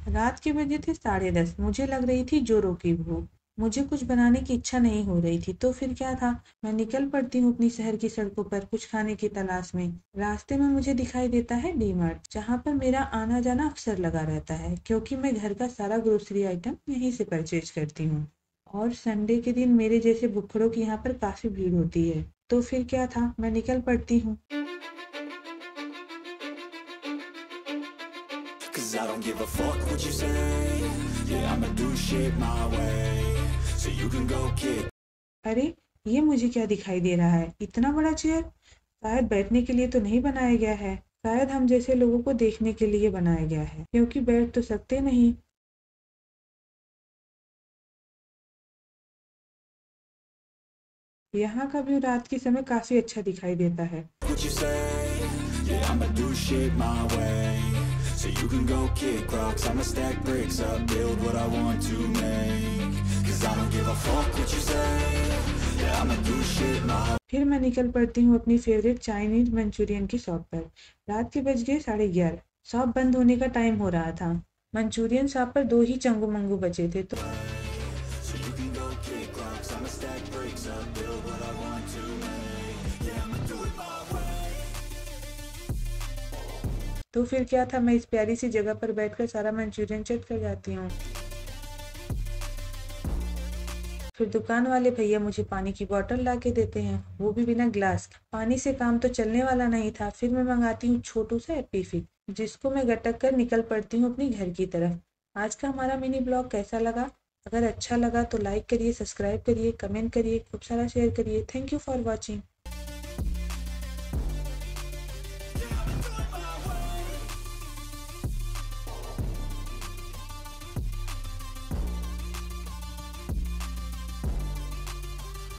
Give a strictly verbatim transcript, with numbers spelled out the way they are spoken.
रात के बजे थे साढ़े दस। मुझे लग रही थी जोरों की भूख। मुझे कुछ बनाने की इच्छा नहीं हो रही थी, तो फिर क्या था, मैं निकल पड़ती हूँ अपनी शहर की सड़कों पर कुछ खाने की तलाश में। रास्ते में मुझे दिखाई देता है डी मार्ट, जहाँ पर मेरा आना जाना अक्सर लगा रहता है, क्योंकि मैं घर का सारा ग्रोसरी आइटम यहीं से परचेज करती हूँ। और संडे के दिन मेरे जैसे भुक्खड़ों की यहाँ पर काफी भीड़ होती है। तो फिर क्या था, मैं निकल पड़ती हूँ। Cause I don't give a fuck what you say. Yeah, I'ma do shit my way. So you can go kick. अरे, ये मुझे क्या दिखाई दे रहा है, इतना बड़ा चेयर? शायद बैठने के लिए तो नहीं बनाया गया है। शायद हम जैसे लोगों को देखने के लिए बनाया गया है, क्योंकि बैठ तो सकते नहीं। यहाँ का व्यू रात के समय काफी अच्छा दिखाई देता है। What you say? Yeah, I'ma do shit my way. So you can go kick rocks. I'ma stack bricks up, build what I want to make. Cause I don't give a fuck what you say. Yeah, I'ma do shit my way. फिर मैं निकल पड़ती हूँ अपनी favourite Chinese Manchurian की shop पर। रात के बज गए साढ़े ग्यारह। शॉप बंद होने का टाइम हो रहा था। मंचूरियन शॉप पर दो ही चंगू मंगू बचे थे, तो So you can go kick rocks. I'ma stack bricks up, build what I want to make. Yeah, I'ma do it my way. तो फिर क्या था, मैं इस प्यारी सी जगह पर बैठकर सारा मंचूरियन चट कर जाती हूँ। फिर दुकान वाले भैया मुझे पानी की बोतल ला के देते हैं, वो भी बिना ग्लास। पानी से काम तो चलने वाला नहीं था। फिर मैं मंगाती हूँ छोटू सा एप्पी फिग, जिसको मैं गटक कर निकल पड़ती हूँ अपनी घर की तरफ। आज का हमारा मिनी ब्लॉग कैसा लगा? अगर अच्छा लगा तो लाइक करिए, सब्सक्राइब करिए, कमेंट करिए, खूब सारा शेयर करिए। Thank you for watching.